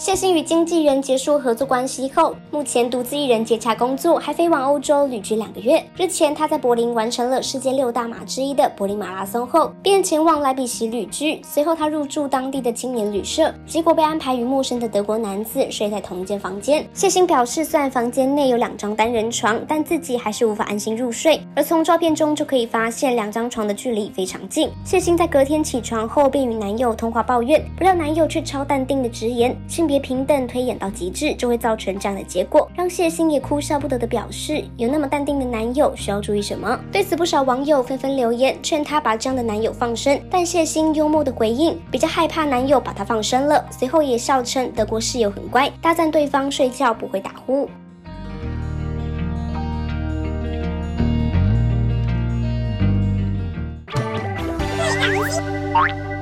谢欣与经纪人结束合作关系后，目前独自一人接洽工作，还飞往欧洲旅居2个月。日前，他在柏林完成了世界6大马之一的柏林马拉松后，便前往莱比锡旅居。随后，他入住当地的青年旅社，结果被安排与陌生的德国男子睡在同一间房间。谢欣表示，虽然房间内有2张单人床，但自己还是无法安心入睡。而从照片中就可以发现2张床的距离非常近。谢欣在隔天起床后，便与男友通话抱怨，不料男友却超淡定的直言，性别平等推演到极致就会造成这样的结果，让谢欣也哭笑不得的表示，有那么淡定的男友需要注意什么？对此，不少网友纷纷留言劝她把这样的男友放生，但谢欣幽默的回应，比较害怕男友把她放生了，随后也笑称德国室友很乖，大赞对方睡觉不会打呼。 最感激。